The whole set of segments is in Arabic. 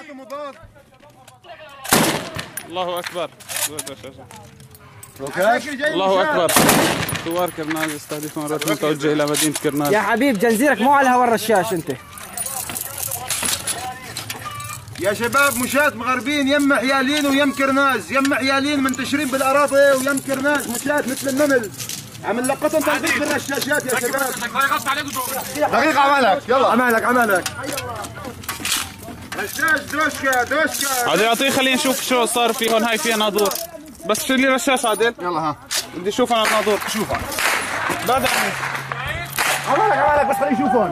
الله اكبر. الله اكبر. ثوار كرناز يستهدفون ركن متوجه الى مدينه كرناز. يا حبيب جنزيرك مو على هوا الرشاش انت. يا شباب مشاة مغربين يم حيالين ويم كرناز، يم حيالين منتشرين بالاراضي ويم كرناز مشاة مثل النمل. عم نلقطهم تنظيف بالرشاشات يا شباب. دقيقة عملك، يلا عملك. رشاش دوشكا. عادل اعطيه خلينا نشوف شو صار في هون. هاي فيها ناظور. بس شيل لي رشاش عادل. يلا ها. بدي اشوف انا الناظور. شوفها. بعد عملك بس خليه يشوفون.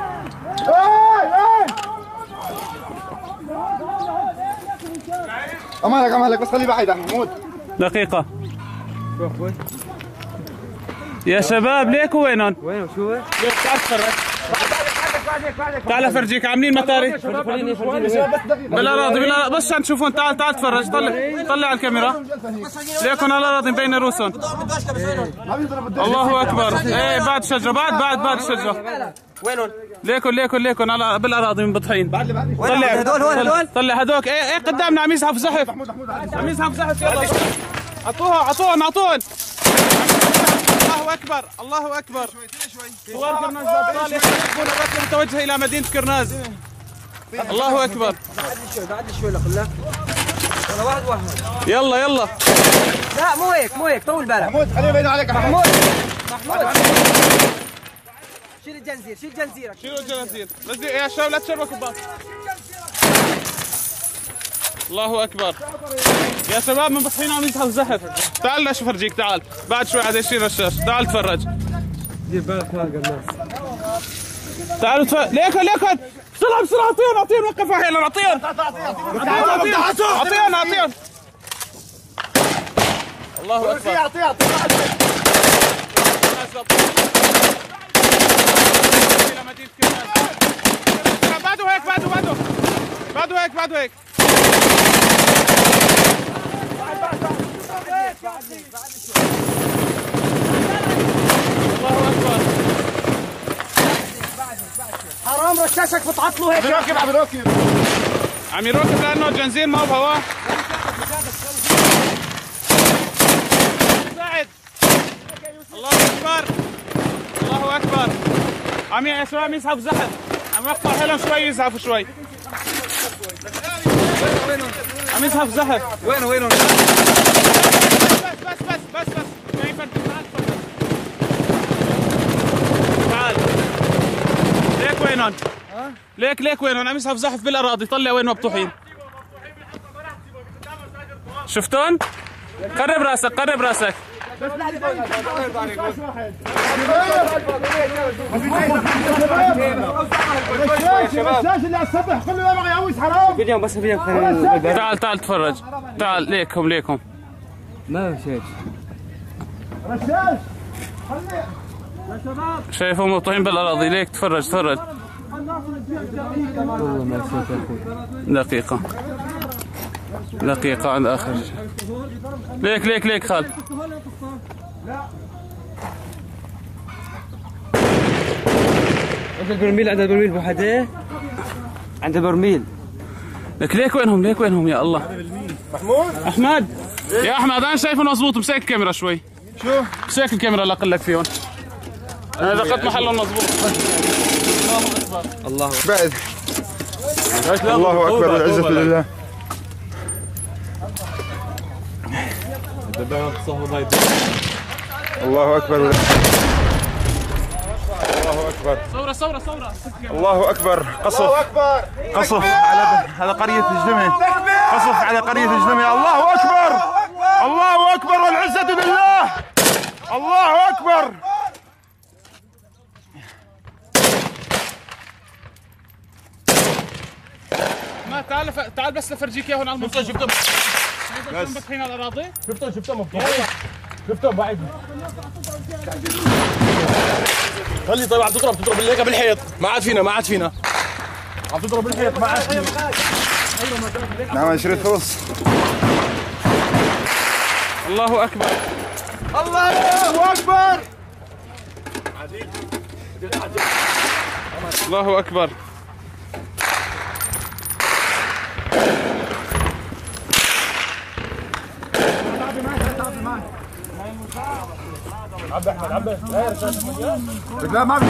عملك بس خليه بعيد عن محمود. دقيقة. يا شباب ليكوا وينهم؟ وين شو هو؟ تعال تفرج. تعال افرجيك عاملين مطاري بالاراضي بس عشان تشوفون. تعال تفرج. طلع على الكاميرا. ليكن على الاراضي مبين رؤوسهم. الله اكبر. ايه بعد الشجره. بعد الشجره. وينهم؟ ليكن على بالاراضي منبطحين. طلع هدول طلع هذوك. ايه قدامنا عم يزحف زحف. يلا عطوهم. الله اكبر. ثوار كرناز الابطال يستهدفون الركن المتوجه الى مدينه كرناز. الله اكبر. بعد شوي لك والله واحد. يلا لا مو هيك طول بالك. محمود خليه بعيد عليك. محمود شيل جنزيرك. شيلوا الجنازير. بس يا شباب لا تشربوا كبار. الله اكبر. يا شباب منبطحين عم يزحف زحف. تعال ليش افرجيك. تعال بعد شوي عاد يشيل رشاش. تعال تفرج. دير بالك هذا الناس. تعالوا ليكن بسرعه اعطيهم وقفوا حيلا. اعطيهم. الله اكبر. اعطيه الى مدينه كرناز. بعده هيك. الله اكبر. حرام رشاشك بتعطله هيك. عم يركب لانه الجنزير ما بهواه. ساعد. الله اكبر. عم يزحف زحف. عم يقطع حيلهم شوي يزحفوا شوي. عم يزحف زحف. وينهم؟ بس تعال. ليك وينهم؟ ليك وينهم؟ عم يزحف زحف بالاراضي. طلع وين مبطوحين. شفتون؟ قرب راسك. الرشاش اللي على السطح كله ما يعوز حرام. فيديو تعال تفرج. تعال ليكم. ما مشيت. رشاش شايفهم مبطوحين بالاراضي. ليك تفرج. والله ما مشيت يا اخوي. دقيقة عند اخر. ليك خال. عند البرميل بوحده. عند البرميل. ليك وينهم يا الله. احمد يا احمد انا شايفه مضبوط. مسك الكاميرا شوي. شو؟ مسك الكاميرا اللي اقول لك فيهم. انا دقت محلهم مضبوط. الله بعد. الله اكبر والعزة لله. الله اكبر. صورة. الله اكبر. قصف على قرية الجلمة. الله اكبر والعزة لله. الله اكبر. ما تعال بس افرجيك اياهم على المنطقة. شفتهم مبطحين على الاراضي. شفتهم بعيد. خلي طيب عم تضرب هيك بالحيط. ما عاد فينا. عم تضرب بالحيط ما عاد فينا. نعم شريت فلوس. الله اكبر. الله اكبر. عبي احمد عبي. لا ما في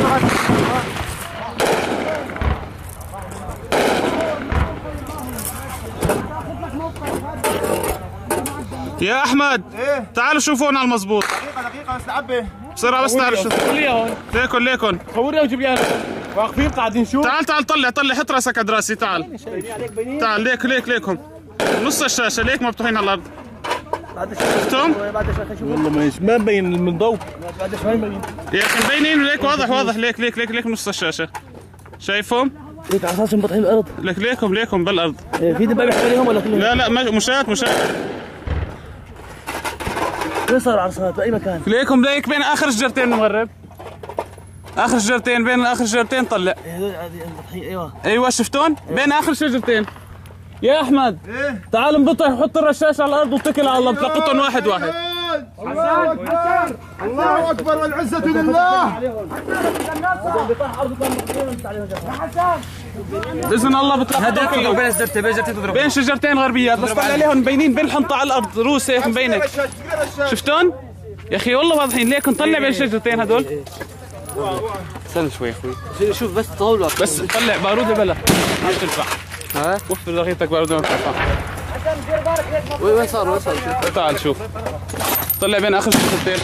يا احمد ايه تعالوا شوفونا على المضبوط. دقيقة بس عبي بسرعة بس تعالوا شوفوا. صور لي هون. ليكن صور لي وجيب لي انا. واقفين قاعدين نشوف. تعال طلع حط راسك على راسي. تعال ليكم نص الشاشة ليك مفتوحين على الأرض. شفتهم؟ والله ما مبين من ضوء. بعد شوي مبين. يا اخي مبينين ليك واضح ليك نص الشاشة. شايفهم؟ ليك على اساس مبطحين الارض. ليكم بالأرض. في دبابة عليهم ولا كلهم؟ لا مشات. وين صار عرصات باي مكان؟ ليكم بين آخر شجرتين مغرب. آخر شجرتين بين آخر شجرتين طلع. هذول مبطحين ايوه شفتون؟ بين آخر شجرتين. يا احمد ايه تعال انبطح وحط الرشاش على الارض واتكل على الله بتلقطهم واحد. الله اكبر الله اكبر والعزة لله. باذن الله بتلقطهم بين الزرتين بين شجرتين غربيات بس طلع عليهم مبينين بين الحنطة على الارض روس هيك مبينه. شفتون؟ يا اخي والله واضحين. ليك نطلع بين الشجرتين هدول. استنى شوي يا اخوي. شوف بس طول بس طلع بارود بلا ما بتنفع. وفر رغيتك بارود ما بتنفع. وين صار تعال شوف. طلع بين اخر شجرتين.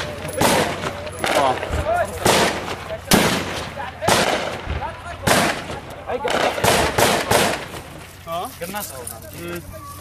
قناص